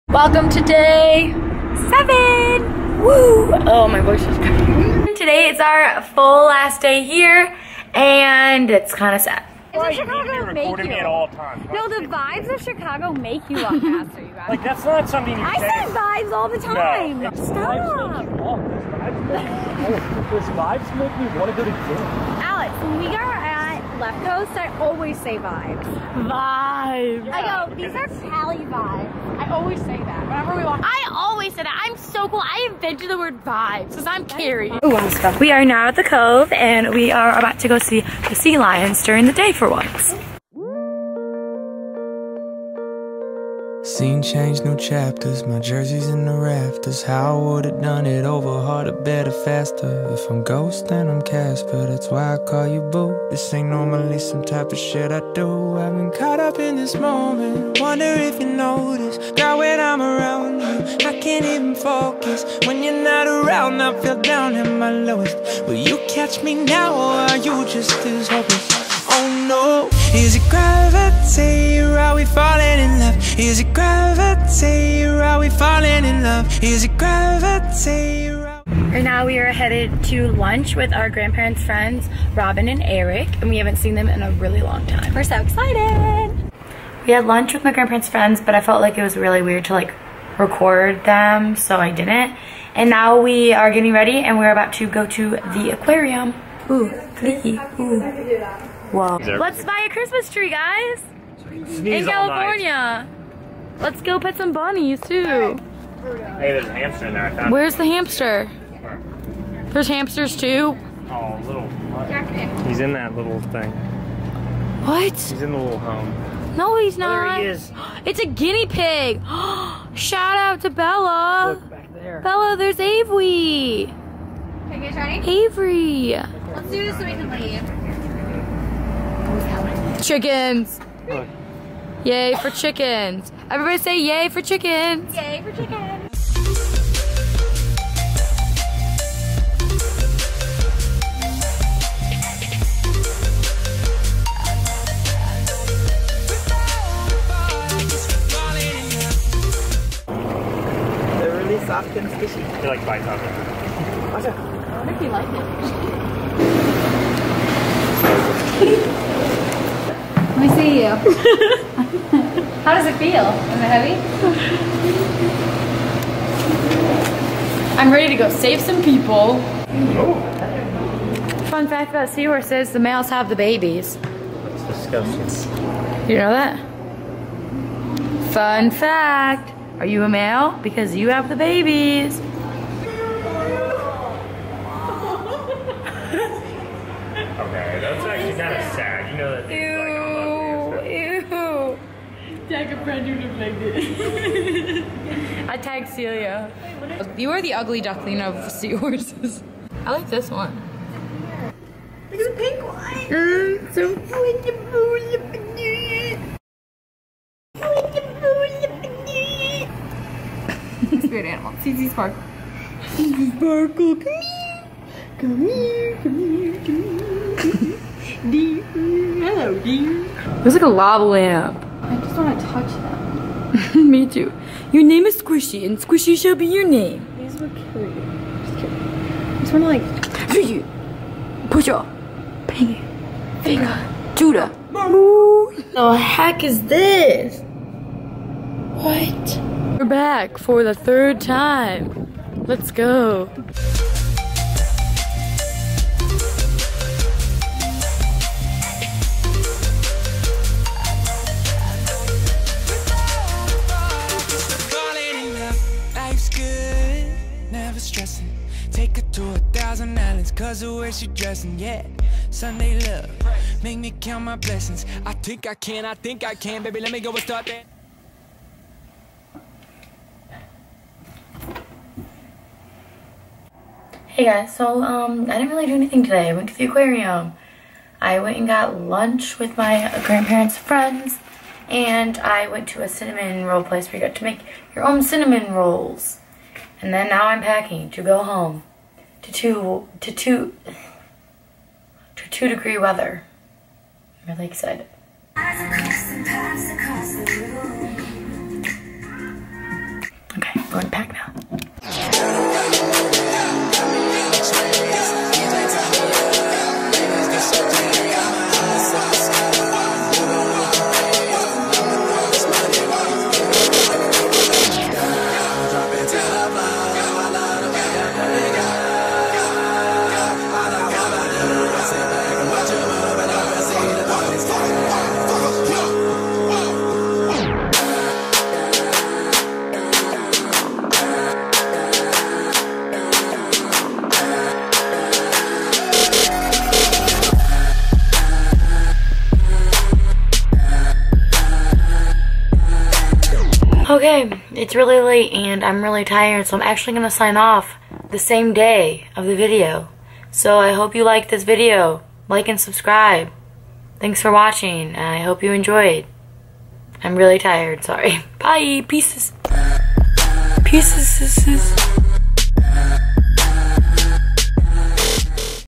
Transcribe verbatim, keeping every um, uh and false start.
Welcome to day seven. Woo! Oh, my voice is cracking. Today is our full last day here, and it's kind of sad. Doesn't Chicago make you? Me at all times. No, the vibes of Chicago make you walk faster, you guys. Like, that's not something you I say. say vibes all the time. No, Stop. This vibes make me want to go to gym. Alex, when we are at Left Coast, I always say vibes. Vibes. I go, these are Cali vibes. I always say that whenever we walk. I always say that. I'm so cool. I invented the word vibes because I'm Carrie. We are now at the Cove, and we are about to go see the sea lions during the day for once. Scene change, new chapters, my jersey's in the rafters. How I would've done it over, harder, better, faster. If I'm Ghost, then I'm Casper, that's why I call you boo. This ain't normally some type of shit I do. I've been caught up in this moment, wonder if you notice. Girl, when I'm around you, I can't even focus. When you're not around, I feel down at my lowest. Will you catch me now, or are you just as hopeless? Oh no, is it gravity, or are we falling in love? Is it gravity, or are we falling in love? Is it gravity, or are we... Right now we are headed to lunch with our grandparents' friends, Robin and Eric, and we haven't seen them in a really long time. We're so excited. We had lunch with my grandparents' friends, but I felt like it was really weird to like record them, so I didn't. And now we are getting ready, and we're about to go to the aquarium. Ooh, Vicky, ooh. Whoa. Let's buy a Christmas tree, guys. In California. Let's go pet some bunnies too. Hey, there's a hamster in there. I found. Where's the hamster? There's hamsters too. Oh, little. He's in that little thing. What? He's in the little home. No, he's Oh, not. there he is. It's a guinea pig. Shout out to Bella. Look back there. Bella, there's Avery. Can you guys ready? Avery. Let's do this so we can leave. Chickens. Look. Yay for chickens. Everybody say yay for chickens. Yay for chicken. They're really soft and squishy. He like bites on it. Watch out. I wonder if you like it. Let me see you. How does it feel? Is it heavy? I'm ready to go save some people. Oh. Fun fact about seahorses, the males have the babies. That's disgusting. You know that? Fun fact. Are you a male? Because you have the babies. Okay, that's actually kind of sad. You know that. Ew, ew. Tag a friend who looked like this. I tagged Celia. You are the ugly duckling of seahorses. I like this one. Look at the pink one. Mm, so spirit animal. C C Sparkle. C C Sparkle, come here. Come here, come here, come here. Dear, hello, dear. Looks like a lava lamp. I just want to touch them. Me too. Your name is Squishy, and Squishy shall be your name. These would kill you. Just kidding. I just want to like... Vicky, push up, pinky, finger, Judah. What the heck is this? What? We're back for the third time. Let's go. Stressing, take her to a thousand islands, cause the way she dressing, yeah. Sunday love, make me count my blessings. I think I can, I think I can, baby, let me go and start that. Hey guys, so um, I didn't really do anything today. I went to the aquarium. I went and got lunch with my grandparents' friends, and I went to a cinnamon roll place where you got to make your own cinnamon rolls. And then now I'm packing to go home to two to two to two degree weather. I'm really excited. Okay, it's really late and I'm really tired, so I'm actually going to sign off the same day of the video. So I hope you liked this video. Like and subscribe. Thanks for watching. I hope you enjoyed. I'm really tired, sorry. Bye, pieces. Pieces.